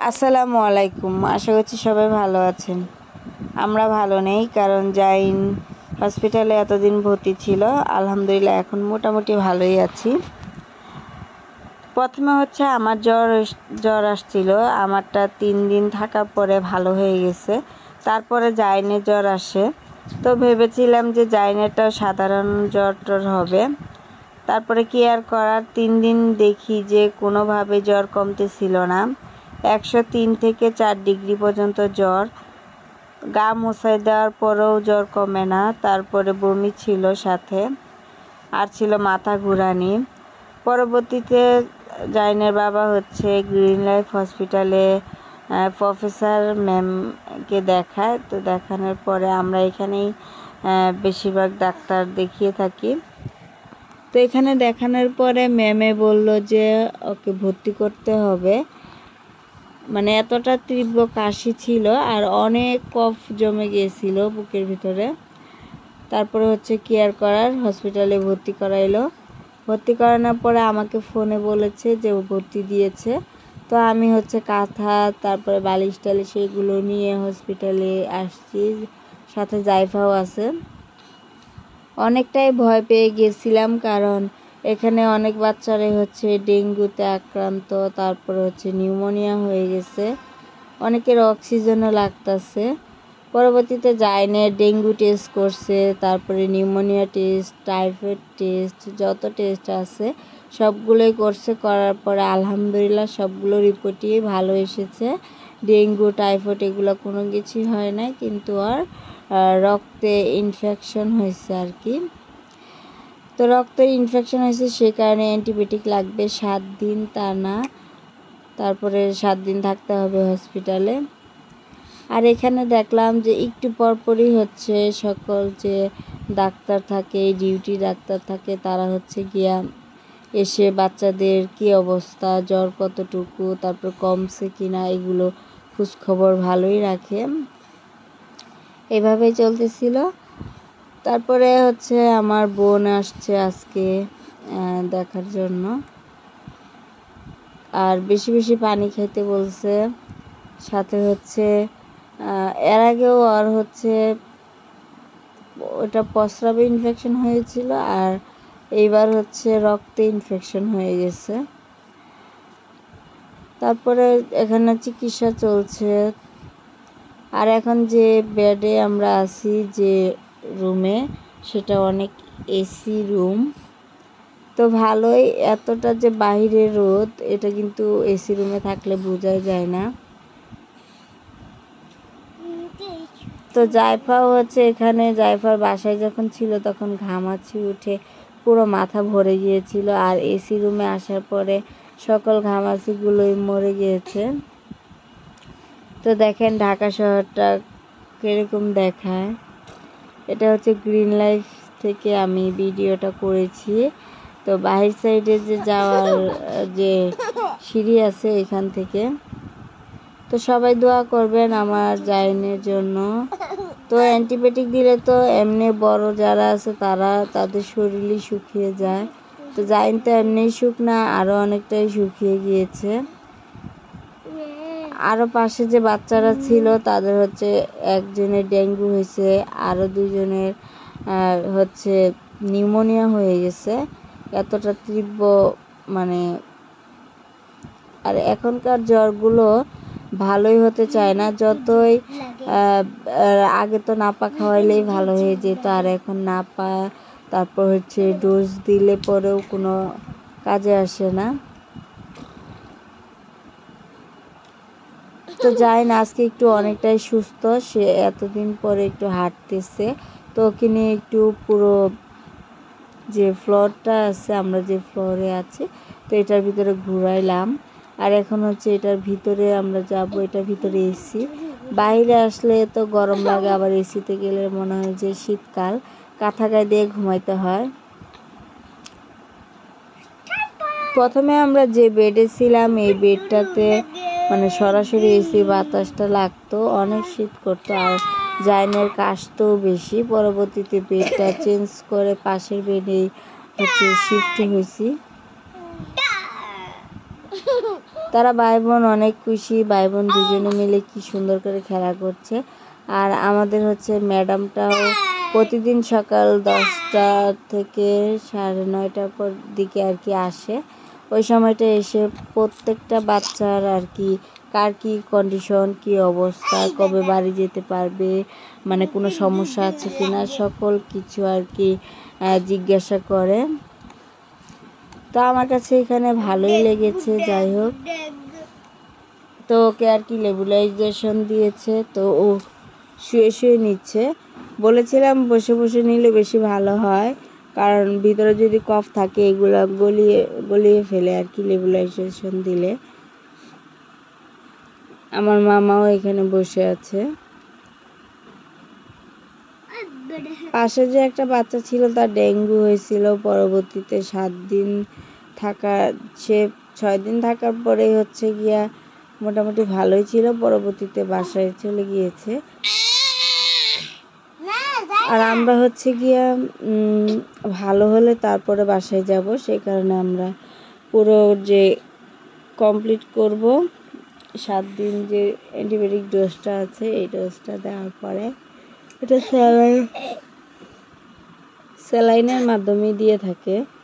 আসসালামু আলাইকুম। আশা করছি সবাই ভালো আছেন। আমরা ভালো নেই, কারণ জাইন হসপিটালে এতদিন ভর্তি ছিল। আলহামদুলিল্লাহ এখন মোটামুটি ভালোই আছি। প্রথমে আমার জ্বর আসছিল। আমারটা 3 দিন থাকার পরে ভালো হয়ে গেছে। তারপরে জাইনের জ্বর আসে। তো ভেবেছিলাম যে জাইনেরটাও সাধারণ জ্বর হবে। তারপরে কি আর করার, 3 দিন দেখি যে কোনোভাবে জ্বর কমতেছিল না। 103 থেকে 4 ডিগ্রি পর্যন্ত জ্বর। গা মুছাই দেওয়ার পরেও জ্বর কমে না। তারপরে বমি ছিল সাথে, আর ছিল মাথা ঘুরানি। পরবর্তীতে জাইনের বাবা গ্রিন লাইফ হসপিটালে প্রফেসর ম্যামকে দেখায়। তো দেখানোর পরে আমরা এখানেই বেশিরভাগ ডাক্তার দেখিয়ে থাকি। তো এখানে দেখানোর পরে ম্যামে বলল যে ওকে ভর্তি করতে হবে। মানে এতটা তীব্র কাশি ছিল আর অনেক কফ জমে গিয়েছিল বুকের ভিতরে। তারপরে কেয়ার করার হসপিটালে ভর্তি করাইলো। ভর্তি করানোর পরে আমাকে ফোনে বলেছে যে ও ভর্তি দিয়েছে। তো আমি কাঁথা তারপরে বালিশ টালিশ এগুলো নিয়ে হসপিটালে আসছি, সাথে জাইফাও আছে। অনেকটাই ভয় পেয়ে গেছিলাম, কারণ এখানে অনেক বাচ্চারাই ডেঙ্গুতে আক্রান্ত, তারপরে নিউমোনিয়া হয়ে গেছে, অনেকের অক্সিজেনও লাগতেছে। পরবর্তীতে জাইনের ডেঙ্গু টেস্ট করছে, তারপরে নিউমোনিয়া টেস্ট, টাইফয়েড টেস্ট, যত টেস্ট আছে সবগুলোই করছে। করার পরে আলহামদুলিল্লাহ সবগুলো রিপোর্টই ভালো এসেছে। ডেঙ্গু টাইফয়েড এগুলো কোনো কিছুই হয় নাই, কিন্তু আর রক্তে ইনফেকশন হয়েছে আর কি। তো রক্তে ইনফেকশন হয়েছে, সে কারণে অ্যান্টিবায়োটিক লাগবে 7 দিন টানা। তারপরে 7 দিন থাকতে হবে হসপিটালে। আর এখানে দেখলাম যে একটু পরপরই সকল যে ডাক্তার থাকে, ডিউটি ডাক্তার থাকে, তারা গিয়া এসে বাচ্চাদের কি অবস্থা, জ্বর কতটুকু, তারপর কমছে কিনা এগুলো খোঁজখবর ভালোই রাখে। এভাবেই চলতেছিল। তারপরে আমার বোন আসছে আজকে দেখার জন্য। আর বেশি বেশি পানি খেতে বলছে। সাথে এর আগেও আর ওটা প্রস্রাবে ইনফেকশন হয়েছিল, আর এইবার রক্তে ইনফেকশন হয়ে গেছে। তারপরে এখানে চিকিৎসা চলছে। আর এখন যে বেডে আমরা আছি, যে রুমে, সেটা অনেক এসি রুম। তো ভালোই, এতটা যে বাইরে রোদ, এটা কিন্তু এসি রুমে থাকলে বোঝাই যায় না। তো জাইফাও এখানে, জাইফার বাসায় যখন ছিল তখন ঘামাচি উঠে পুরো মাথা ভরে গিয়েছিল, আর এসি রুমে আসার পরে সকল ঘামাচিগুলোই মরে গিয়েছে। তো দেখেন ঢাকা শহরটা কিরকম দেখায়। এটা গ্রিন লাইফ থেকে আমি ভিডিওটা করেছি। তো বাহির সাইডে যে যাওয়ার যে সিঁড়ি আছে এখান থেকে। তো সবাই দোয়া করবেন আমার জাইনের জন্য। তো অ্যান্টিবায়োটিক দিলে তো এমনি বড় যারা আছে তাদের শরীরই শুকিয়ে যায়। তো জাইন তো এমনিই শুকনা, আরও অনেকটাই শুকিয়ে গিয়েছে। আরও পাশে যে বাচ্চারা ছিল তাদের একজনের ডেঙ্গু হয়েছে, আরও 2 জনের নিউমোনিয়া হয়ে গেছে। এতটা তীব্র মানে। আর এখনকার জ্বরগুলো ভালোই হতে চায় না। যতই আগে তো নাপা খাওয়াইলেই ভালো হয়ে যেত, আর এখন নাপা, তারপর ডোজ দিলে পরেও কোনো কাজে আসে না। তো জাইন আজকে একটু অনেকটাই সুস্থ, সে এতদিন পরে একটু হাঁটতেছে। তো ওকে নিয়ে একটু পুরো যে ফ্লোরটা আছে, আমরা যে ফ্লোরে আছি, তো এটার ভিতরে ঘুরাইলাম। আর এখন এটার ভিতরে আমরা যাব। এটার ভিতরে এসি। বাইরে আসলে তো গরম লাগে, আবার এসিতে গেলে মনে হয় যে শীতকাল। কাঁথা গায়ে দিয়ে ঘুমাইতে হয়। প্রথমে আমরা যে বেডে ছিলাম, এই বেডটাতে সরাসরি এসি বাতাসটা লাগতো, অনেক শীত করতো, আর জাইনের কাশতেও বেশি। পরবর্তীতে বেডটা চেঞ্জ করে পাশের বেডেই শিফট হয়েছি। তারা ভাই বোন অনেক খুশি, ভাই বোন দুজনে মিলে কি সুন্দর করে খেলা করছে। আর আমাদের হচ্ছে ম্যাডামটাও প্রতিদিন সকাল 10টা থেকে 9:30 পর দিকে আর কি আসে। ওই সময়টা এসে প্রত্যেকটা বাচ্চার আর কি কার কী কন্ডিশন, কী অবস্থা, কবে বাড়ি যেতে পারবে, মানে কোনো সমস্যা আছে কি না, সকল কিছু আর কি জিজ্ঞাসা করে। তো আমার কাছে এখানে ভালোই লেগেছে। যাই হোক, তো ওকে আর কি লেবুলাইজেশন দিয়েছে, তো ও শুয়ে শুয়ে নিচ্ছে। বলেছিলাম বসে বসে নিলে বেশি ভালো হয়, কারণ ভিতরে যদি কফ থাকে এগুলো গলিয়ে ফেলে আর কি লেবুলাইজেশন দিলে। আমার মামাও এখানে বসে আছে। পাশে যে একটা বাচ্চা ছিল তার ডেঙ্গু হয়েছিল, পরবর্তীতে 7 দিন সে 6 দিন থাকার পরে হচ্ছে গিয়া মোটামুটি ভালোই ছিল, পরবর্তীতে বাসায় চলে গিয়েছে। আর আমরা হচ্ছে গিয়া ভালো হলে তারপরে বাসায় যাব, সেই কারণে আমরা পুরো যে কমপ্লিট করব 7 দিন যে অ্যান্টিবায়োটিক ডোজটা আছে এই ডোজটা দেওয়ার পরে, এটা স্যালাইনের মাধ্যমে দিয়ে থাকে।